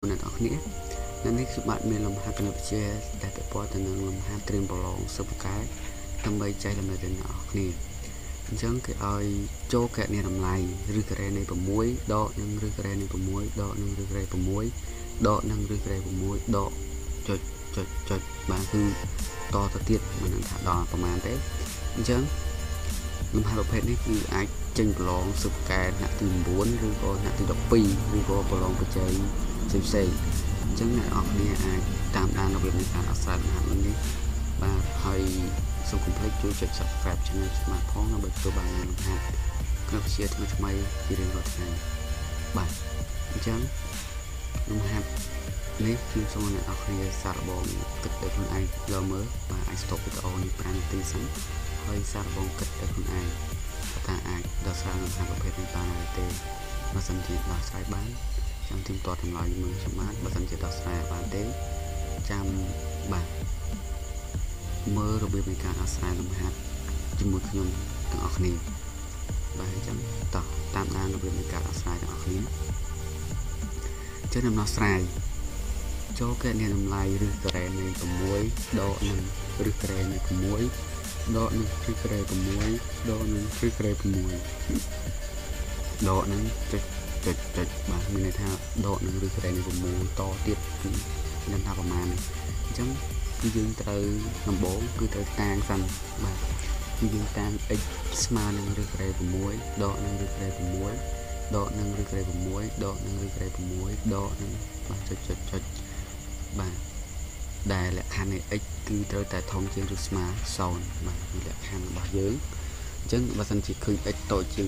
អ្នកនរគ្នានៅនេះគឺបាទមានលំហាត់គណិតវិទ្យាដែលពាក់ព័ន្ធទៅនឹងលំហាត់ត្រៀមប្រឡងសិប្បកម្មដើម្បីចែករំលែកដល់អ្នកនរគ្នាអញ្ចឹងគេឲ្យចូលកណនតម្លៃឬការ៉េនៃ6ដកនឹងឬការ៉េនៃ6ដកនឹងឬការ៉េ6ដកនឹងឬការ៉េ6ដកចុចបាទគឺតទៅទៀតមិនដឹងថាដល់ប្រមាណទេអញ្ចឹងលំហាត់ប្រភេទនេះគឺអាចចេញប្រឡងសិប្បកម្មថ្នាក់ទី9ឬក៏ថ្នាក់ទី12ឬក៏ប្រឡងបច្ចេកផ្សេងអញ្ចឹងអ្នកនរគ្នាអាចតាមដានរបៀបនៃការដោះស្រាយលំហាត់នេះបាទហើយសូមកុំភ្លេចជួយចុច Subscribe Channel ស្មាតផងដើម្បីទទួលបានលំហាត់គណិតវិទ្យាថ្មីៗពីរៀងរាល់ថ្ងៃបាទអញ្ចឹងលំហាត់នេះខ្ញុំសូមអ្នកនរគ្នាសាកល្បងគិតទៅខ្លួនឯងលើមើលបាទអាច stop វីដេអូនេះ5នាទីសិនហើយសាកល្បងគិតទៅខ្លួនឯងថាអាចដោះស្រាយលំហាត់ប្រភេទនេះបានឬទេបើសិនជាដោះស្រាយបានចាំទីមតតម្លៃមើលខ្ញុំបានបើសិនជាដោះស្រាយបានទេចាំបាទមើលរបៀបនៃការដោះស្រាយលំហាត់ជាមួយខ្ញុំទាំងអស់គ្នាបាទអញ្ចឹងតោះតាមដានរបៀបនៃការដោះស្រាយទាំងអស់គ្នាចឹងដំណោះស្រាយចូលកណនតម្លៃឬការ៉េនៃ6ដកនឹងឬការ៉េនៃ6ដកនឹងឬការ៉េ6ដកនឹងឬការ៉េ6ដកនឹងចុចបាទមានន័យថាដកនឹងឬការ៉េនៃ6តទៀតគឺនឹងថាប្រមាណនេះអញ្ចឹងគឺយើងត្រូវដំបូងគឺត្រូវតាំងសិនបាទគឺយើងតាំង x ស្មើនឹងឬការ៉េ6ដកនឹងឬការ៉េ6ដកនឹងឬការ៉េ6ដកនឹងឬការ៉េ6ដកនឹងបាទចុចបាទដែលលក្ខខណ្ឌនៃ x គឺត្រូវតែធំជាងឬស្មើ0បាទគឺលក្ខខណ្ឌរបស់យើងអញ្ចឹងបើសិនជាឃើញ x តូចជាង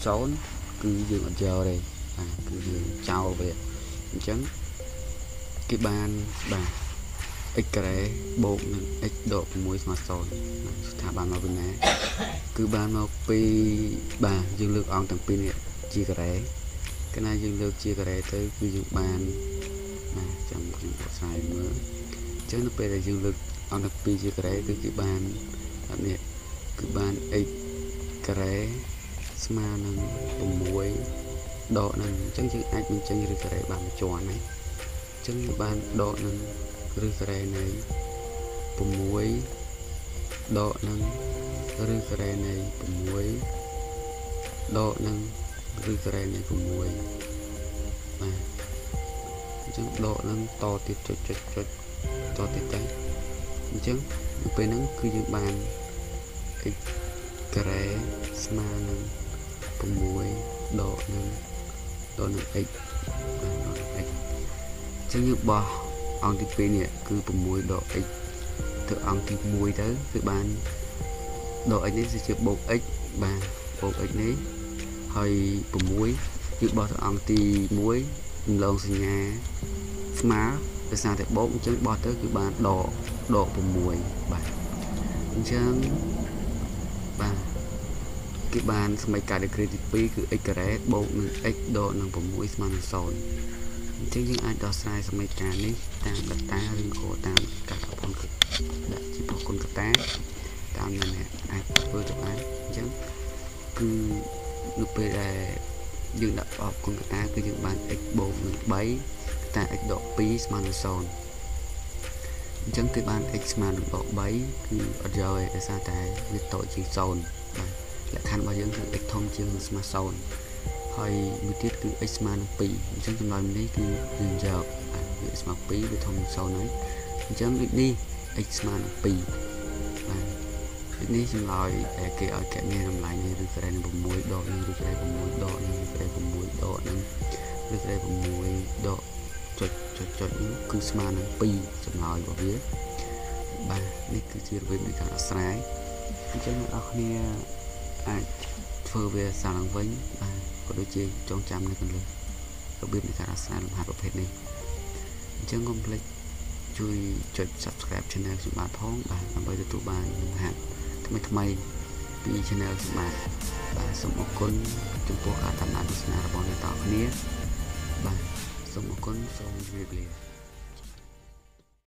0គឺយើងអត់យកទេបាទគឺយើងចោលវាអញ្ចឹងគេបានបាទ x ការ៉េបូកនឹង x ដក6ស្មើ0ស្ថាប័នមកវិញណាគឺបានមកពីបាទយើងលើកអង្គទាំងពីរនេះជាការ៉េកាលណាយើងលើកជាការ៉េទៅគឺយើងបានបាទចាំខ្ញុំបកស្រាយមើលអញ្ចឹងនៅពេលដែលយើងលើកអង្គទាំងពីរជាការ៉េគឺគេបាននេះគឺបាន x ការ៉េស្មើនឹង6ដកនឹងអញ្ចឹងយើងអាចបញ្ចេញឬការ៉េបានមួយជាន់ណាអញ្ចឹងបានដកនឹងឬការ៉េនៃ6ដកនឹងឬការ៉េនៃ6ដកនឹងឬការ៉េនៃ6បាទអញ្ចឹងដកនឹងតទៀតចុចតទៀតទៅអញ្ចឹងនៅពេលហ្នឹងគឺយើងបាន x ការ៉េស្មើនឹង6ដកនឹងx បាទដក x អញ្ចឹងយើងបោះអង្គទី2នេះគឺ6ដក x ទៅអង្គទី1ទៅគឺបានដក x នេះគឺជាបូក x បាទបូក x នេះហើយ6យើងបោះទៅអង្គទី1រំលងសញ្ញាស្មើដោយសារតែបូកអញ្ចឹងបោះទៅគឺបានដក6បាទអញ្ចឹងបាទគេបានសមីការឌីក្រីទី2គឺ x ការ៉េបូកនឹង x ដកនឹង6ស្មើនឹង0អញ្ចឹងយើងអាចដោះស្រាយសមីការនេះតាមកត្តាឬក៏តាមការដាក់ផលដាក់ជាប្រគុណកត្តាតាមអ្នកអាចធ្វើទៅបានអញ្ចឹងគឺនៅពេលដែលយើងដាក់ប្រគុណកត្តាគឺយើងបាន x បូកនឹង3កត្តា x ដក2ស្មើនឹង0អញ្ចឹងគឺបាន x ស្មើនឹងដក3គឺអត់យកទេដោយសារតែវាតូចជាង0បាទលក្ខខណ្ឌរបស់យើងគឺ x ធំជាងស្មើ0ហើយមួយទៀតគឺ x ស្មើនឹង2អញ្ចឹងចំណុចនេះគឺយើងយកវាស្មើ2វាធំជាង0ហើយអញ្ចឹងដូចនេះ x ស្មើនឹង2បាទដូចនេះចម្លើយដែលគេឲ្យកណនតម្លៃនេះឬការ៉េនឹង6ដកនឹងឬការ៉េ6ដកនឹងឬការ៉េ6ដកនឹងឬការ៉េ6ដកចុចនេះគឺស្មើនឹង2ចម្លើយរបស់វាបាទនេះគឺជារបៀបនៃការដោះស្រាយអញ្ចឹងអ្នកនរគ្នាអាចធ្វើវាសារឡើងវិញបាទក៏ដូចជាចងចាំនៅកន្លឹះរបៀបនៃការដោះស្រាយលំហាត់ប្រភេទនេះអញ្ចឹងកុំភ្លេចជួយចុច Subscribe Channel ខ្ញុំបាទផងបាទដើម្បីទទួលបានលំហាត់ថ្មីពី Channel ខ្ញុំបាទសូមអរគុណចំពោះការតាមដានទស្សនារបស់អ្នកទាំងអស់គ្នាបាទសូមអរគុណសូមជម្រាបលា